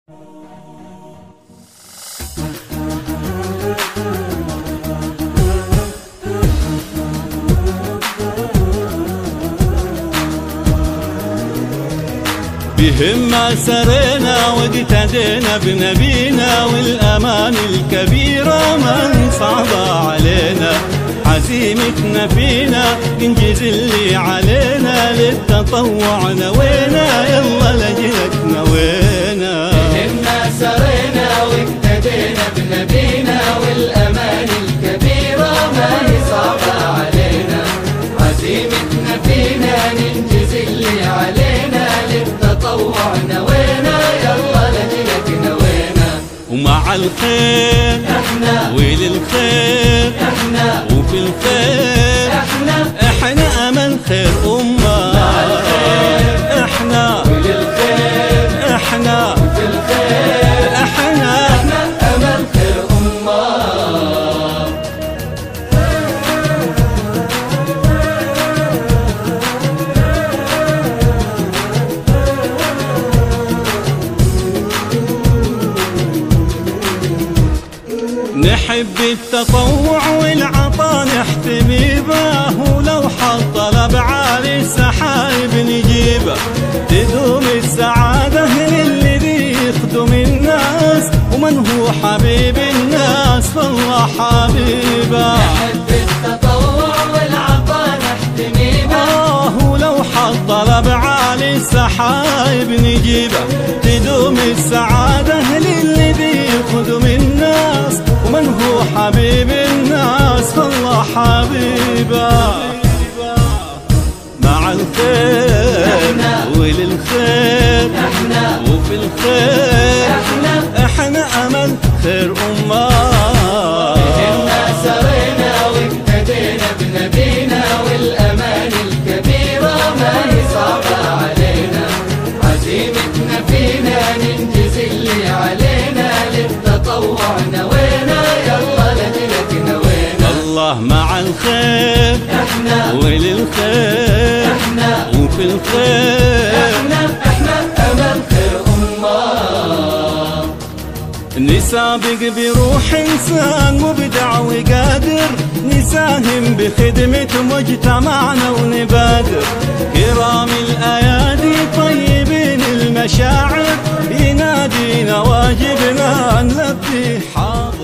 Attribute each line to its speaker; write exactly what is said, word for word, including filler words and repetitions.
Speaker 1: بهمة سرينا واقتدينا بنبينا، والأمان الكبيرة ما صعبة علينا، عزيمتنا فينا ننجز اللي علينا، للتطوع نوينا يلا لجلك نوينا.
Speaker 2: بهمة سرينا واقتدينا بنبينا، والأمان الكبيرة ما صعبة علينا، عزيمتنا فينا ننجز اللي علينا، للتطوع نوينا يلا لجلك نوينا.
Speaker 1: ومع الخير
Speaker 2: احنا
Speaker 1: وللخير
Speaker 2: احنا
Speaker 1: وفي الخير
Speaker 2: احنا
Speaker 1: احنا امل خير امه،
Speaker 2: مع الخير
Speaker 1: احنا
Speaker 2: وللخير
Speaker 1: احنا
Speaker 2: وفي الخير
Speaker 1: احنا
Speaker 2: احنا امل خير امه.
Speaker 1: نحب التطوع والعطاء نحتمي به، ولو حط طلب عالي السحايب نجيبه، تدوم السعادة للذي يخدم الناس، ومن هو حبيب الناس فالله حبيبه.
Speaker 2: نحب التطوع والعطاء نحتمي به،
Speaker 1: آه ولو حط طلب عالي السحايب نجيبه، تدوم السعادة للذي يخدم الناس، ومن هو حبيب الناس فالله حبيبه. مع الخير وللخير
Speaker 2: احنا
Speaker 1: وفي الخير
Speaker 2: احنا
Speaker 1: احنا امل خير امه.
Speaker 2: بهمة سرينا واقتدينا بنبينا، والأمان الكبيرة ما هي صعبة علينا، عزيمتنا فينا ننجز اللي علينا، للتطوع نوينا يلا لجلك نوينا.
Speaker 1: الله مع الخير
Speaker 2: احنا
Speaker 1: وللخير
Speaker 2: احنا
Speaker 1: وفي الخير
Speaker 2: احنا احنا امل خير امه.
Speaker 1: نسابق بروح إنسان مبدع وقادر، نساهم بخدمة مجتمعنا ونبادر، كرام الأيادي طيبين المشاعر، ينادينا واجبنا نلبي حاضر.